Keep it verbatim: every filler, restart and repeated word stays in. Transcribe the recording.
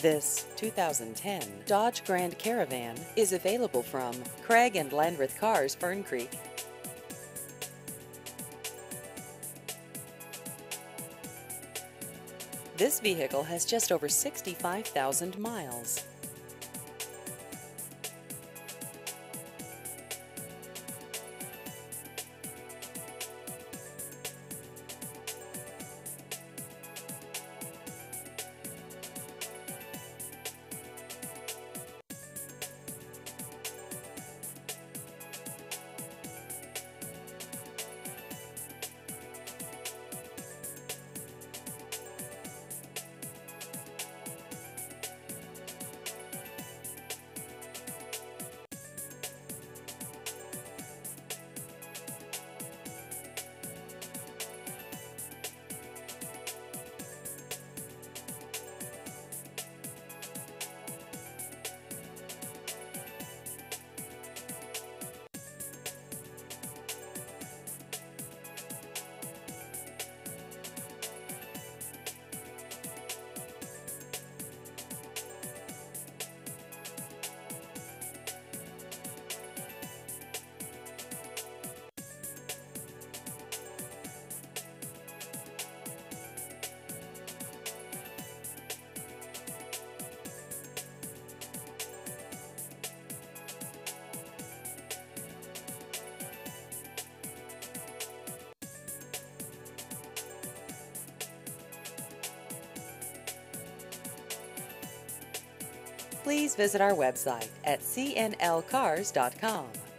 This two thousand ten Dodge Grand Caravan is available from Craig and Landreth Cars, Fern Creek. This vehicle has just over sixty-five thousand miles. Please visit our website at c n l cars dot com.